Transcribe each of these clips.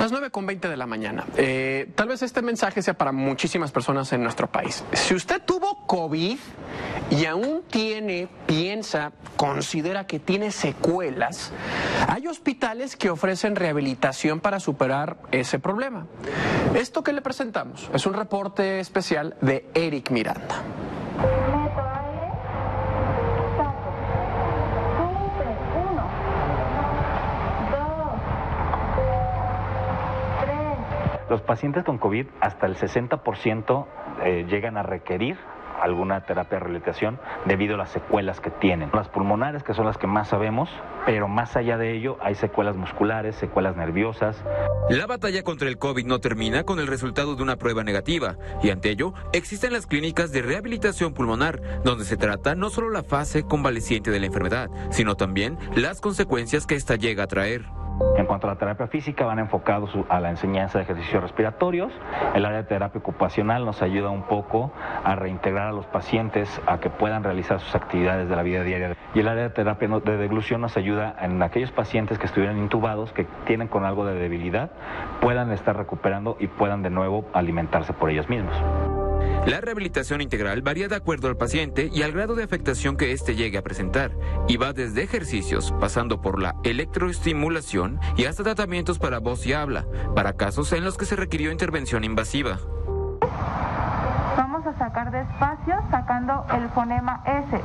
Las 9:20 de la mañana. Tal vez este mensaje sea para muchísimas personas en nuestro país. Si usted tuvo COVID y aún piensa, considera que tiene secuelas, hay hospitales que ofrecen rehabilitación para superar ese problema. Esto que le presentamos es un reporte especial de Eric Miranda. Los pacientes con COVID, hasta el 60% llegan a requerir alguna terapia de rehabilitación debido a las secuelas que tienen. Las pulmonares, que son las que más sabemos, pero más allá de ello hay secuelas musculares, secuelas nerviosas. La batalla contra el COVID no termina con el resultado de una prueba negativa, y ante ello existen las clínicas de rehabilitación pulmonar, donde se trata no solo la fase convaleciente de la enfermedad, sino también las consecuencias que ésta llega a traer. En cuanto a la terapia física, van enfocados a la enseñanza de ejercicios respiratorios. El área de terapia ocupacional nos ayuda un poco a reintegrar a los pacientes a que puedan realizar sus actividades de la vida diaria. Y el área de terapia de deglución nos ayuda en aquellos pacientes que estuvieran intubados, que tienen con algo de debilidad, puedan estar recuperando y puedan de nuevo alimentarse por ellos mismos. La rehabilitación integral varía de acuerdo al paciente y al grado de afectación que éste llegue a presentar, y va desde ejercicios, pasando por la electroestimulación y hasta tratamientos para voz y habla, para casos en los que se requirió intervención invasiva. Vamos a sacar despacio, sacando el fonema S.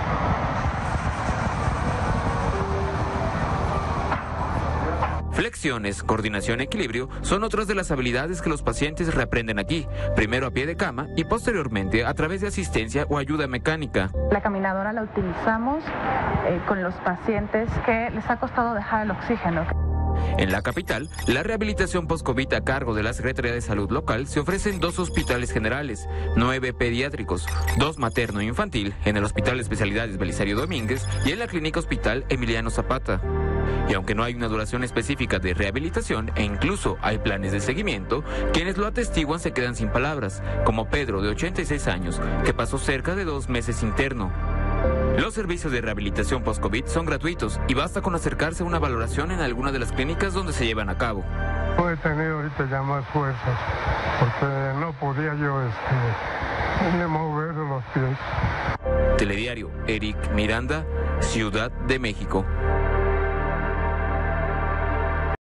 Flexiones, coordinación y equilibrio son otras de las habilidades que los pacientes reaprenden aquí, primero a pie de cama y posteriormente a través de asistencia o ayuda mecánica. La caminadora la utilizamos con los pacientes que les ha costado dejar el oxígeno. En la capital, la rehabilitación post-COVID a cargo de la Secretaría de Salud local se ofrece en 2 hospitales generales, 9 pediátricos, 2 materno-infantil, en el Hospital de Especialidades Belisario Domínguez y en la Clínica Hospital Emiliano Zapata. Y aunque no hay una duración específica de rehabilitación e incluso hay planes de seguimiento, quienes lo atestiguan se quedan sin palabras, como Pedro, de 86 años, que pasó cerca de 2 meses interno. Los servicios de rehabilitación post-COVID son gratuitos y basta con acercarse a una valoración en alguna de las clínicas donde se llevan a cabo. No he tenido ahorita ya más fuerzas, porque no podía yo ni mover los pies. Telediario, Eric Miranda, Ciudad de México.